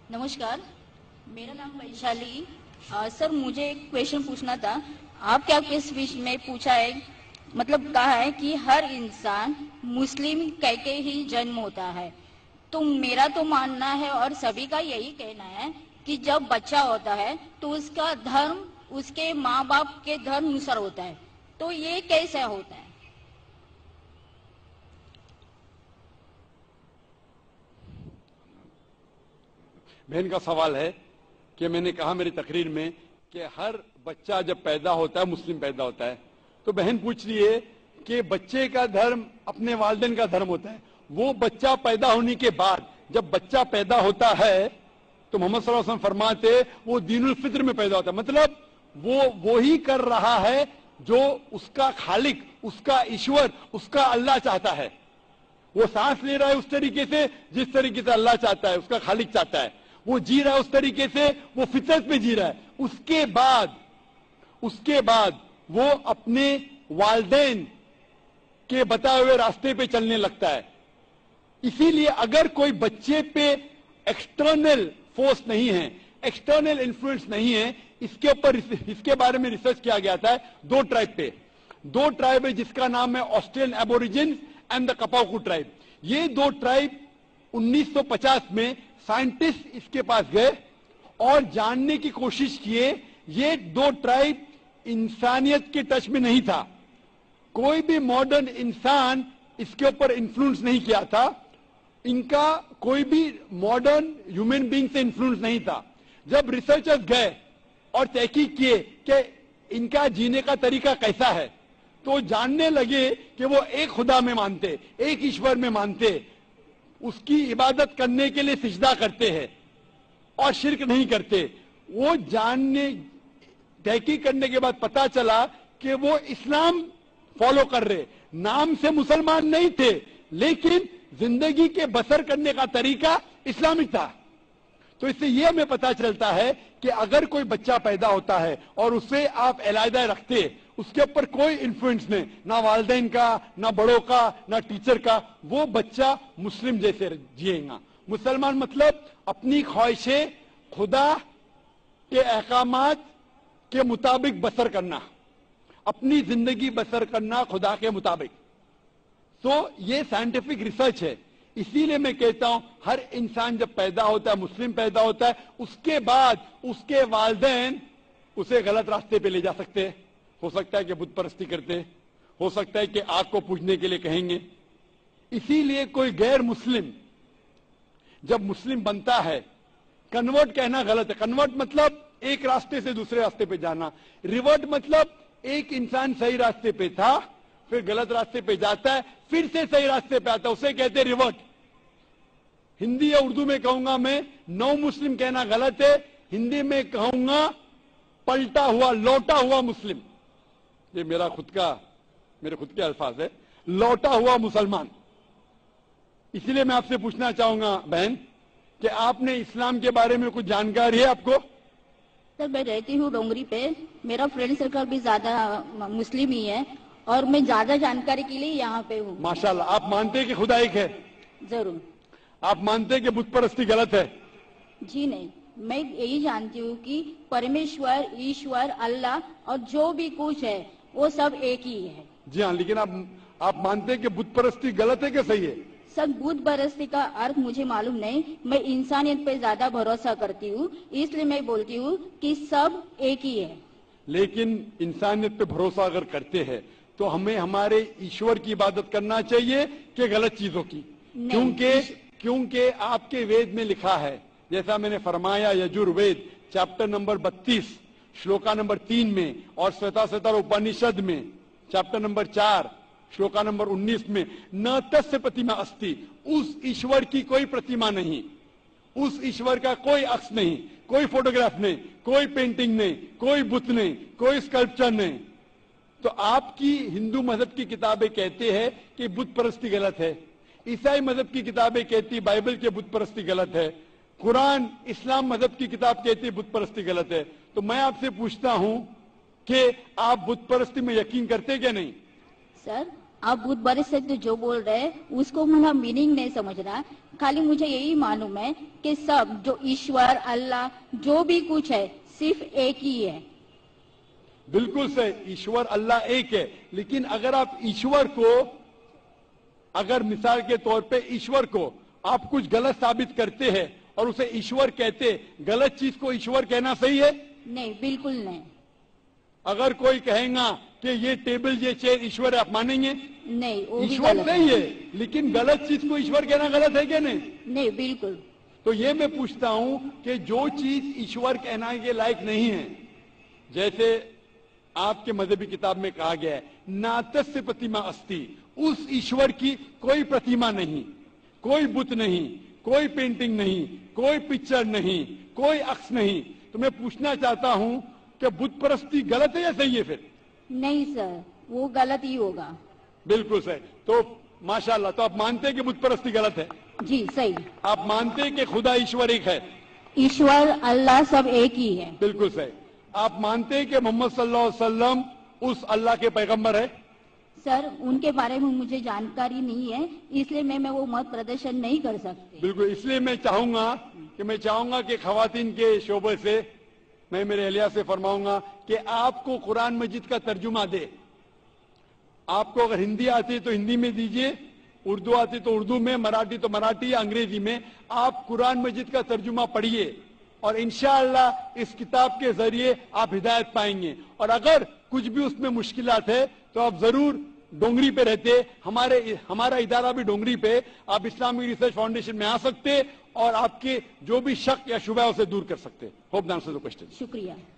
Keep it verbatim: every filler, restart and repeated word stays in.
नमस्कार, मेरा नाम वैशाली। आ, सर मुझे एक क्वेश्चन पूछना था। आप क्या किस विषय में पूछा है, मतलब कहा है कि हर इंसान मुस्लिम कह के ही जन्म होता है। तो मेरा तो मानना है और सभी का यही कहना है कि जब बच्चा होता है तो उसका धर्म उसके माँ बाप के धर्म अनुसार होता है। तो ये कैसे होता है? बहन का सवाल है कि मैंने कहा मेरी तकरीर में कि हर बच्चा जब पैदा होता है मुस्लिम पैदा होता है। तो बहन पूछ रही है कि बच्चे का धर्म अपने वालिदैन का धर्म होता है। वो बच्चा पैदा होने के बाद जब बच्चा पैदा होता है तो मोहम्मद सल्लल्लाहु अलैहि वसल्लम फरमाते वो दीनुल फित्र में पैदा होता है, मतलब वो वो ही कर रहा है जो उसका खालिक, उसका ईश्वर, उसका अल्लाह चाहता है। वो सांस ले रहा है उस तरीके से जिस तरीके से अल्लाह चाहता है, उसका खालिक चाहता है। वो जी रहा है उस तरीके से, वो फितरत में जी रहा है। उसके बाद उसके बाद वो अपने वालिदैन के बताए हुए रास्ते पे चलने लगता है। इसीलिए अगर कोई बच्चे पे एक्सटर्नल फोर्स नहीं है, एक्सटर्नल इन्फ्लुएंस नहीं है, इसके ऊपर इसके बारे में रिसर्च किया गया था दो ट्राइब पे। दो ट्राइब है जिसका नाम है ऑस्ट्रेलियन एबोरिजिन्स एंड द कपाकू ट्राइब। ये दो ट्राइब उन्नीस सौ पचास में साइंटिस्ट इसके पास गए और जानने की कोशिश किए। ये दो ट्राइब इंसानियत के टच में नहीं था, कोई भी मॉडर्न इंसान इसके ऊपर इन्फ्लुएंस नहीं किया था, इनका कोई भी मॉडर्न ह्यूमन बीइंग से इन्फ्लुएंस नहीं था। जब रिसर्चर्स गए और तहकीक किए कि इनका जीने का तरीका कैसा है, तो जानने लगे कि वो एक खुदा में मानते, एक ईश्वर में मानते, उसकी इबादत करने के लिए सिजदा करते हैं और शिर्क नहीं करते। वो जानने तहकीक करने के बाद पता चला कि वो इस्लाम फॉलो कर रहे, नाम से मुसलमान नहीं थे लेकिन जिंदगी के बसर करने का तरीका इस्लामिक था। तो इससे यह हमें पता चलता है कि अगर कोई बच्चा पैदा होता है और उसे आप अलहदा रखते, उसके ऊपर कोई इन्फ्लुएंस नहीं, ना वालिदैन का, ना बड़ों का, ना टीचर का, वो बच्चा मुस्लिम जैसे जिएगा। मुसलमान मतलब अपनी ख्वाहिशें खुदा के अहकामात के मुताबिक बसर करना, अपनी जिंदगी बसर करना खुदा के मुताबिक। तो ये साइंटिफिक रिसर्च है। इसीलिए मैं कहता हूं हर इंसान जब पैदा होता है, मुस्लिम पैदा होता है, उसके बाद उसके वालिदैन उसे गलत रास्ते पे ले जा सकते हैं। हो सकता है कि बुत परस्ती करते, हो सकता है कि आग को पूजने के लिए कहेंगे। इसीलिए कोई गैर मुस्लिम जब मुस्लिम बनता है, कन्वर्ट कहना गलत है। कन्वर्ट मतलब एक रास्ते से दूसरे रास्ते पे जाना। रिवर्ट मतलब एक इंसान सही रास्ते पे था, फिर गलत रास्ते पे जाता है, फिर से सही रास्ते पे आता है, उसे कहते हैं रिवर्ट। हिंदी या उर्दू में कहूंगा मैं, नौ मुस्लिम कहना गलत है, हिंदी में कहूंगा पलटा हुआ, लौटा हुआ मुस्लिम। ये मेरा खुद का मेरे खुद के अल्फाज है, लौटा हुआ मुसलमान। इसलिए मैं आपसे पूछना चाहूंगा बहन कि आपने इस्लाम के बारे में कुछ जानकारी है आपको? सर मैं रहती हूँ डोंगरी पे, मेरा फ्रेंड सर्कल भी ज्यादा मुस्लिम ही है और मैं ज्यादा जानकारी के लिए यहाँ पे हूँ। माशाल्लाह। आप मानते हैं कि खुदा एक है? जरूर। आप मानते हैं कि बुत परस्ती गलत है? जी नहीं, मैं यही जानती हूँ कि परमेश्वर, ईश्वर, अल्लाह और जो भी कुछ है वो सब एक ही है। जी हाँ, लेकिन आप आप मानते हैं कि बुत परस्ती गलत है कि सही है? सर बुत परस्ती का अर्थ मुझे मालूम नहीं, मैं इंसानियत पे ज्यादा भरोसा करती हूँ, इसलिए मैं बोलती हूँ कि सब एक ही है। लेकिन इंसानियत पे भरोसा अगर करते हैं तो हमें हमारे ईश्वर की इबादत करना चाहिए कि गलत चीजों की? क्योंकि क्योंकि आपके वेद में लिखा है, जैसा मैंने फरमाया, यजुर्वेद चैप्टर नंबर बत्तीस श्लोका नंबर तीन में और श्वेताश्वतर उपनिषद में चैप्टर नंबर चार श्लोका नंबर उन्नीस में, न तस्य प्रतिमा अस्ति, उस ईश्वर की कोई प्रतिमा नहीं, उस ईश्वर का कोई अक्ष नहीं, कोई फोटोग्राफ नहीं, कोई पेंटिंग नहीं, कोई बुत नहीं, कोई स्कल्पचर नहीं। तो आपकी हिंदू मजहब की किताबें कहते हैं कि बुत परस्ती गलत है, ईसाई मजहब की किताबें कहती बाइबल के बुत परस्ती गलत है, कुरान इस्लाम मजहब की किताब कहती बुत परस्ती गलत है। तो मैं आपसे पूछता हूं कि आप बुत परस्ती में यकीन करते क्या नहीं? सर آپ بت برے سے تو جو بول رہے ہیں اس کو میرا میننگ نہیں سمجھ رہا. خالی مجھے یہی معلوم ہے کہ سب جو ایشور اللہ جو بھی کچھ ہے صرف ایک ہی ہے. بالکل صحیح, ایشور اللہ ایک ہے, لیکن اگر آپ ایشور کو, اگر مثال کے طور پہ ایشور کو آپ کچھ غلط ثابت کرتے ہیں اور اسے ایشور کہتے, غلط چیز کو ایشور کہنا صحیح ہے؟ نہیں, بالکل نہیں. اگر کوئی کہے گا کہ یہ ٹیبل یہ چیئر ایشور ہے, آپ مانیں گے؟ نہیں, وہ بھی ایشور غلط نہیں ہے, لیکن غلط چیز کو ایشور کہنا غلط ہے کہ نہیں؟ نہیں, بالکل. تو یہ میں پوچھتا ہوں کہ جو چیز ایشور کہنا کے لائق نہیں ہے, جیسے آپ کے مذہبی کتاب میں کہا گیا ہے ناتس پرتیما استی, اس ایشور کی کوئی پرتیما نہیں, کوئی بت نہیں, کوئی پینٹنگ نہیں, کوئی پکچر نہیں, کوئی عکس نہیں. تو میں پوچھنا چاہتا ہوں کہ بت پرستی غلط ہے یا صحیح ہے پھر؟ نہیں سر, وہ غلط ہی ہوگا. بالکل صحیح. تو ماشاءاللہ, تو آپ مانتے ہیں کہ بت پرستی غلط ہے؟ جی صحیح. آپ مانتے ہیں کہ خدا ایشور ایک ہے؟ ایشور اللہ سب ایک ہی ہے. بالکل صحیح. آپ مانتے ہیں کہ محمد صلی اللہ علیہ وسلم اس اللہ کے پیغمبر ہے؟ سر ان کے بارے میں مجھے جانکاری نہیں ہے, اس لیے میں میں وہ مت پردرشن نہیں کر سکتی. بالکل, اس لیے میں چاہوں گا کہ میں چاہوں گا کہ خواتین کے شعبے سے میں میرے اہلیہ سے فرماؤں گا کہ آپ کو قرآن مجید کا ترجمہ دے. آپ کو اگر ہندی آتی ہے تو ہندی میں دیجئے, اردو آتی تو اردو میں, مراٹھی تو مراٹھی یا انگریزی میں. آپ قرآن مجید کا ترجمہ پڑھیے اور انشاءاللہ اس کتاب کے ذریعے آپ ہدایت پائیں گے. اور اگر کچھ بھی اس میں مشکلات ہے تو آپ ضرور ڈونگری پہ رہتے, ہمارے ہمارا ادارہ بھی ڈونگری پہ, آپ اسلامک ریسرچ فاؤنڈیشن میں آ سکتے اور آپ کے جو بھی شک یا شبہ ہے اسے دور کر سکتے. Hope the answers the question. شکریہ.